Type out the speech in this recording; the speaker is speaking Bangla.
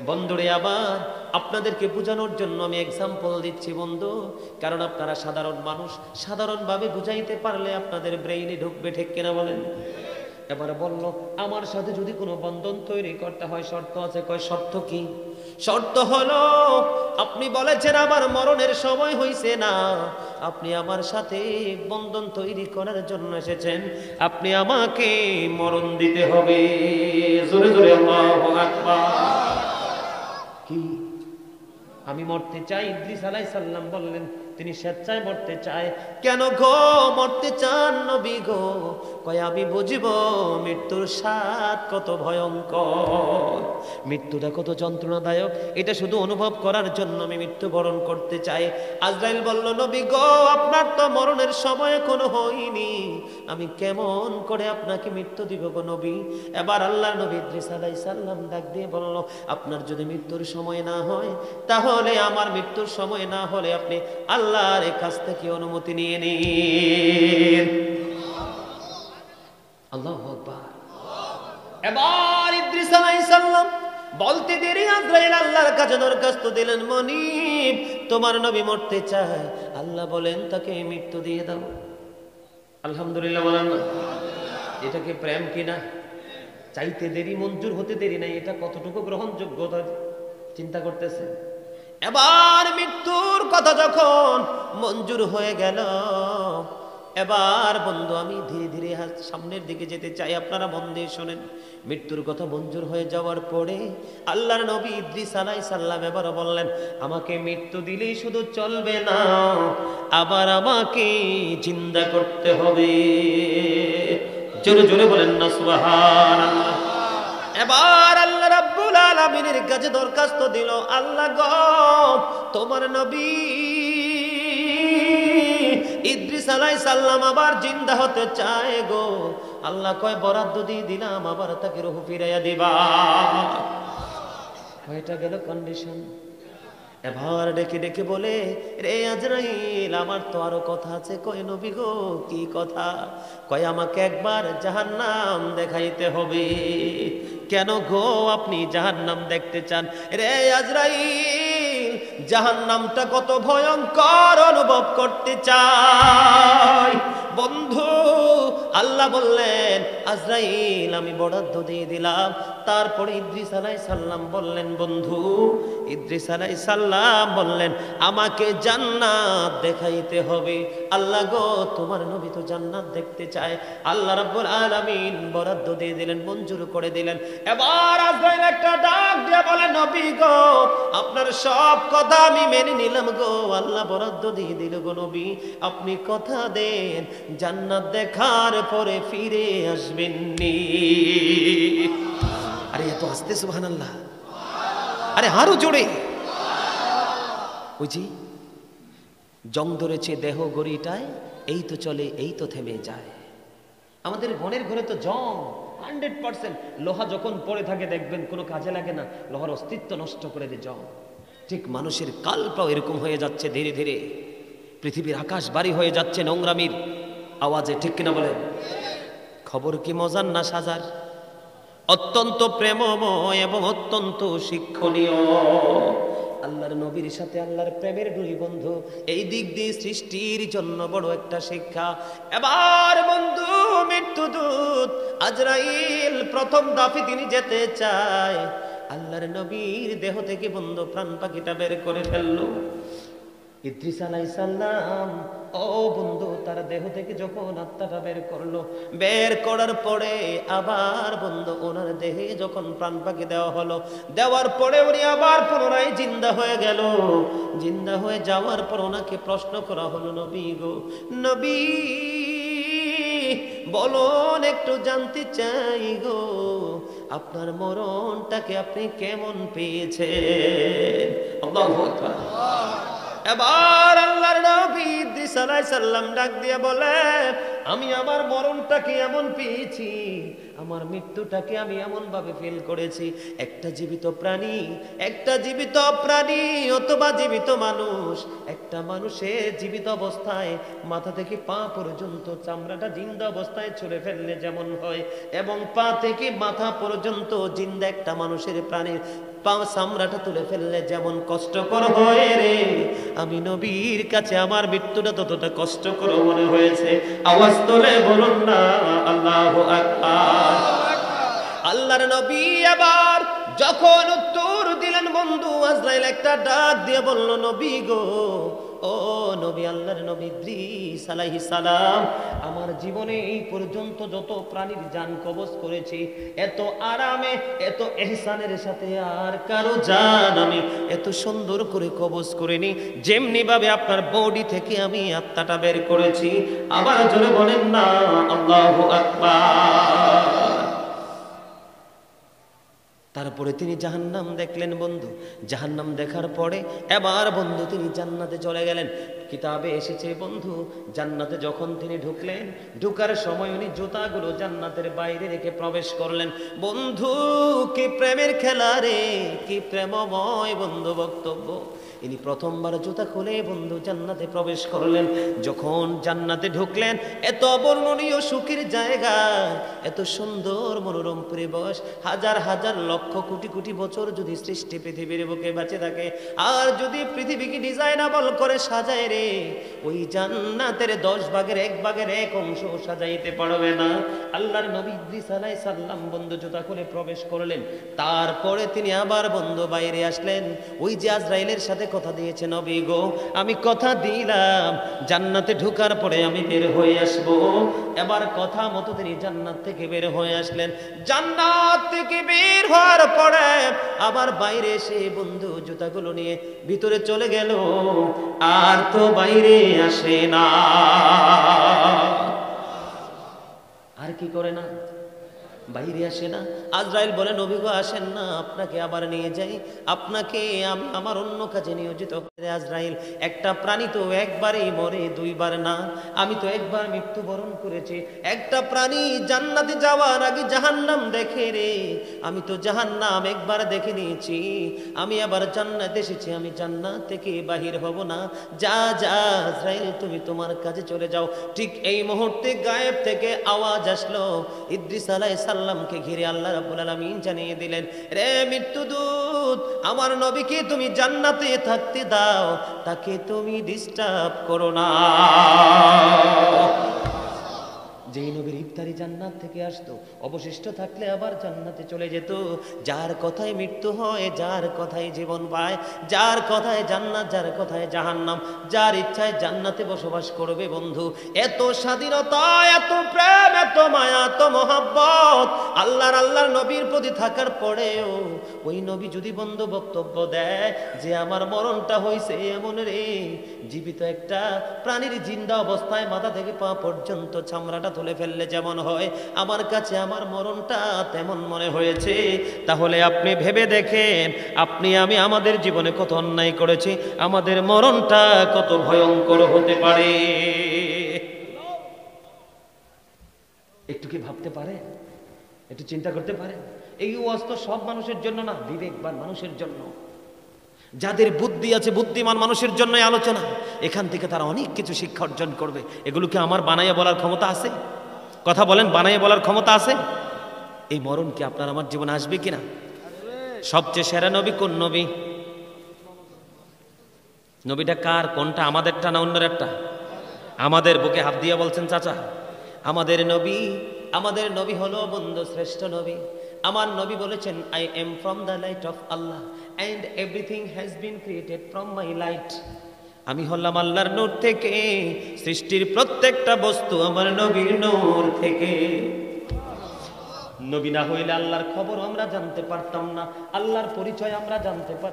বন্ধুরে আবার আপনাদেরকে বোঝানোর জন্য আমি এক্সাম্পল দিচ্ছি বন্ধু, কারণ আপনারা সাধারণ মানুষ, সাধারণভাবে বুঝাইতে পারলে আপনাদের ব্রেইনে ঢুকবে, ঠিক কিনা বলেন? এবার বলল আমার সাথে যদি কোনো বন্ধন তৈরি করতে হয় শর্ত আছে। কয় শর্ত কি? শর্ত হলো আপনি বলেছেন আমার মরণের সময় হইছে না, আপনি আমার সাথে বন্ধন তৈরি করার জন্য এসেছেন, আপনি আমাকে মরণ দিতে হবে। জোরে জোরে আল্লাহু আকবার। কি আমি মরতে চাই? ইদ্রিস আলাইহিস সালাম বললেন তিনি স্বেচ্ছায় মরতে চায়। কেন গো মরতে চান নবী গো? কয় আমি বুঝিব মৃত্যুর স্বাদ কত ভয়ঙ্কর, মৃত্যুটা কত যন্ত্রণাদায়ক, এটা শুধু অনুভব করার জন্য আমি মৃত্যুবরণ করতে চাই। আজরাইল বলল নবী গো আপনার তো মরণের সময় এখনো হয়নি, আমি কেমন করে আপনাকে মৃত্যু দিব গো নবী? এবার আল্লাহর নবী ইদ্রিস আলাইহিস সালাম ডাক দিয়ে বলল আপনার যদি মৃত্যুর সময় না হয়, তাহলে আমার মৃত্যুর সময় না হলে আপনি আল্লাহর কাছ থেকে অনুমতি নিয়ে নিন। আল্লাহু আকবার। এবার ইদ্রিস আলাইহিস সালাম বলতে দেরি আজরাইল আল্লাহর কাছে দরখাস্ত দিলেন, মনিব তোমার নবী মরতে চায়, আল্লাহ বলেন তাকে মৃত্যু দিয়ে দাও। আলহামদুলিল্লাহ বলেন না? এটাকে প্রেম কিনা? চাইতে দেরি মঞ্জুর হতে দেরি নাই, এটা কতটুকু গ্রহণযোগ্য চিন্তা করতেছে। এবার মৃত্যুর কথা যখন মঞ্জুর হয়ে গেল, এবার বন্ধু আমি ধীরে ধীরে সামনের দিকে যেতে চাই, আপনারা মন দিয়ে শোনেন। মৃত্যুর কথা মঞ্জুর হয়ে যাওয়ার পরে আল্লাহর নবী ইদ্রিস আলাইহিস সালাম এবার বললেন আমাকে মৃত্যু দিলেই শুধু চলবে না, আবার আমাকে জিন্দা করতে হবে। জোরে জোরে বলেন না সুবহানাল্লাহ। এবার আল্লাহ রাব্বুল আলামিনের কাছে দরখাস্ত দিল, আল্লাহ গো তোমার নবী ইদ্রিস আলাইহিস সালাম আবার জিন্দা হতে চায় গো। আল্লাহ কয় বরাদ্দ দিয়ে দিলাম, আবার তাকে রূহ ফিরাইয়া দিবা। কয়টা গেল কন্ডিশন। এবার ডেকে ডেকে বলে রে আজরাইল আমার তো আরো কথা আছে। কয় নবী গো কি কথা? কয় আমাকে একবার জাহান্নাম দেখাইতে হবে। কেন গো আপনি জাহান্নাম দেখতে চান? রে আজরাইল জাহান্নামটা কত ভয়ঙ্কর অনুভব করতে চাই। বন্ধু আল্লাহ বললেন আজরাইল আমি বরাদ্দ দিয়ে দিলাম। তারপরে ইদ্রিস আলাইহিস সালাম বললেন বন্ধু ইদ্রিস আলাইহিস সালাম বললেন আমাকে জান্নাত দেখাইতে হবে। আল্লাহ গো তোমার নবী তো জান্নাত দেখতে চায়। আল্লাহ রাব্বুল আলামিন বরাদ্দ দিয়ে দিলেন, মঞ্জুর করে দিলেন। এবার আজরাইল একটা ডাক দিয়ে বলে নবী গো আপনার সব কথা আমি মেনে নিলাম গো, আল্লাহ বরাদ্দ দিয়ে দিল গো নবী, আপনি কথা দেন জান্নাত দেখার পরে ফিরে আসবেন নি। আরে এত আস্তে সুবহানাল্লাহ, আরে আরো জোরে। বুঝি জং ধরেছে দেহ গড়িটায়, এই তো চলে এই তো থেমে যায়। আমাদের বনের ঘরে তো জং 100%। লোহা যখন পড়ে থাকে দেখবেন কোনো কাজে লাগে না, লোহার অস্তিত্ব নষ্ট করে দেয় জং। ঠিক মানুষের কালটাও এরকম হয়ে যাচ্ছে ধীরে ধীরে। পৃথিবীর আকাশ বাড়ি হয়ে যাচ্ছে নোংরামির আওয়াজে, ঠিক কিনা বলেন? খবর কি মজার না সাজার? অত্যন্ত প্রেমময় এবং অত্যন্ত শিক্ষণীয়। আল্লাহর নবীর সাথে আল্লাহর প্রেমের ডুরি বন্ধু, এই দিক দিয়ে সৃষ্টির জন্য বড় একটা শিক্ষা। এবার বন্ধু মৃত্যুদূত আজরাইল প্রথম দাফি তিনি যেতে চায়, আল্লাহর নবীর দেহ থেকে বন্ধু প্রাণ পাখিটা বের করে ফেললো। ইদ্রিস আলাইহিস সালাম ও বন্ধু তার দেহ থেকে যখন আত্মাটা বের করলো, বের করার পরে আবার বন্ধু ওনার দেহে যখন প্রাণ পাখি দেওয়া হলো, দেওয়ার পরে উনি আবার পুনরায় জিন্দা হয়ে গেল। জিন্দা হয়ে যাওয়ার পর ওনাকে প্রশ্ন করা হলো নবী গো নবী বলুন একটু জানতে চাই গো আপনার মরণটাকে আপনি কেমন পেয়েছেন? আল্লাহু আকবার। এবার আল্লাহর নবী ইদ্রিস আলাইহিস সালাম ডাক দিয়ে বলে আমি আমার মরণটাকে এমন পেয়েছি, আমার মৃত্যুটাকে আমি এমন ভাবে ফিল করেছি, একটা জীবিত প্রাণী অথবা জীবিত মানুষ, একটা মানুষের জীবিত অবস্থায় মাথা থেকে পা পর্যন্ত চামড়াটা জিন্দা অবস্থায় ছুঁড়ে ফেললে যেমন হয়, এবং পা থেকে মাথা পর্যন্ত জিন্দা একটা মানুষের প্রাণীর পা চামড়াটা তুলে ফেললে যেমন কষ্টকর হয় রে, আমি নবীর কাছে আমার মৃত্যুটা ততটা কষ্টকর মনে হয়েছে। আওয়াজ তোলে বলুন না আল্লাহু আকবার। আল্লাহর নবী আবার যখন উত্তর দিলেন বন্ধু, আজরাইল একটা ডাক দিয়ে বলল, নবী গো, ও নবী, আল্লাহর নবী ইদ্রিস আলাইহিস সালাম, আমার জীবনে এই পর্যন্ত যত প্রাণীর জান কবজ করেছি, এত আরামে এত ইহসানের সাথে আর কারো জান আমি এত সুন্দর করে কবজ করিনি, যেমনি ভাবে আপনার বডি থেকে আমি আত্মাটা বের করেছি। আবার জোরে বলেন না আল্লাহু আকবার। তারপরে তিনি জাহান্নাম দেখলেন বন্ধু। জাহান্নাম দেখার পরে এবার বন্ধু তিনি জান্নাতে চলে গেলেন। কিতাবে এসেছে বন্ধু, জান্নাতে যখন তিনি ঢুকলেন, ঢুকার সময় উনি জুতাগুলো জান্নাতের বাইরে রেখে প্রবেশ করলেন। বন্ধু কি প্রেমের খেলা রে, কি প্রেমময় বন্ধু বক্তব্য। ইনি প্রথমবার জুতা খুলে বন্ধু জান্নাতে প্রবেশ করলেন। যখন জান্নাতে ঢুকলেন, এত অবর্ণনীয় সুখের জায়গা, এত সুন্দর মনোরম পরিবেশ, হাজার হাজার লক্ষ কোটি কোটি বছর যদি সৃষ্টি পৃথিবীর বুকে বেঁচে থাকে, আর যদি পৃথিবীকে ডিজাইনেবল করে সাজায় রে, ওই জান্নাতের 10 ভাগের 1 ভাগের 1 অংশ সাজাইতে পারবে না। আল্লাহর নবী ইদ্রিস আলাইহিস সালাম বন্ধু জুতা খুলে প্রবেশ করলেন। তারপরে তিনি আবার বন্ধু বাইরে আসলেন। ওই যে আজরাইলের সাথে কথা দিয়েছে, নবী গো, আমি কথা দিলাম জান্নাতে ঢোকার পরে আমি বের হয়ে আসব। এবার কথা মতো তিনি জান্নাত থেকে বের হয়ে আসলেন। জান্নাত থেকে বের হওয়ার পরে আবার বাইরে এসে বন্ধু জুতাগুলো নিয়ে ভিতরে চলে গেল, আর তো বাইরে আসে না। আর কি করে না, বাইরে আসে না। আজরাইল বলে, নবী গো আসেন না, আপনাকে আবার নিয়ে যাই, আপনাকে আমি আমার অন্য কাজে নিয়োজিত করে। আজরাইল, একটা প্রাণী তো একবারই মরে, 2 বার না। আমি তো একবার মৃত্যুবরণ করেছি। একটা প্রাণী জান্নাতে যাওয়ার আগে জাহান্নাম দেখে রে, আমি তো জাহান্নাম একবার দেখে নিয়েছি। আমি আবার জান্নাতে এসেছি, আমি জান্নাত থেকে বাহির হব না। যা যা আজরাইল, তুমি তোমার কাজে চলে যাও। ঠিক এই মুহূর্তে গায়েব থেকে আওয়াজ আসলো। ইদ্রিস আলাইহিস সালামকে ঘিরে আল্লাহ রাব্বুল আলামিন জানিয়ে দিলেন, রে মৃত্যুদূত, আমার নবীকে তুমি জান্নাতে থাকতে দাও, তাকে তুমি ডিস্টার্ব করো না। যেই নবীর ইফতারি জান্নাত থেকে আসতো, অবশিষ্ট থাকলে আবার জান্নাতে চলে যেত। যার কথায় মৃত্যু হয়, যার কথায় জীবন পায়, যার কথায় জান্নাত, যার কথায় জাহান্নাম, যার ইচ্ছায় জান্নাতে বসবাস করবে বন্ধু। এত স্বাধীনতা, এত প্রেম, এত মায়া, এত মহাব্বত আল্লাহর নবীর প্রতি থাকার পরেও ওই নবী যদি বন্ধু বক্তব্য দেয় যে আমার মরণটা হয়েছে এমন রে, জীবিত একটা প্রাণীর জিন্দা অবস্থায় মাথা থেকে পা পর্যন্ত চামড়াটা তুলে ফেললে যেমন হয়, আমার কাছে আমার মরণটা তেমন মনে হয়েছে। তাহলে আপনি ভেবে দেখেন, আপনি আমি আমাদের জীবনে কত অন্যায় করেছি, আমাদের মরণটা কত ভয়ঙ্কর হতে পারে। একটু কি ভাবতে পারে, একটু চিন্তা করতে পারে? এই ওয়াজ তো সব মানুষের জন্য না, বিবেকবান মানুষের জন্য, যাদের বুদ্ধি আছে, বুদ্ধিমান মানুষের জন্য আলোচনা। এখান থেকে তারা অনেক কিছু শিক্ষা অর্জন করবে। এগুলোকে আমার বানাইয়া বলার ক্ষমতা আছে? কথা বলেন, বানাইয়া বলার ক্ষমতা আছে? এই মরণ কি আপনার আমার জীবনে আসবে কিনা? সবচেয়ে সেরা নবী কোন নবী? নবীটা কার? কোনটা? আমাদেরটা না অন্যের একটা? আমাদের। বুকে হাত দিয়ে বলছেন চাচা, আমাদের নবী হলো বন্ধু শ্রেষ্ঠ নবী। আমার নবী বলেছেন, I am from the light of Allah and everything has been created from my light. আমি হলাম আল্লাহর নূর থেকে, সৃষ্টির প্রত্যেকটা বস্তু আমার নবীর নূর থেকে। নবী না হইলে আল্লাহর খবর আমরা জানতে পারতাম না, আল্লাহর পরিচয় আমরা জানতে পারতাম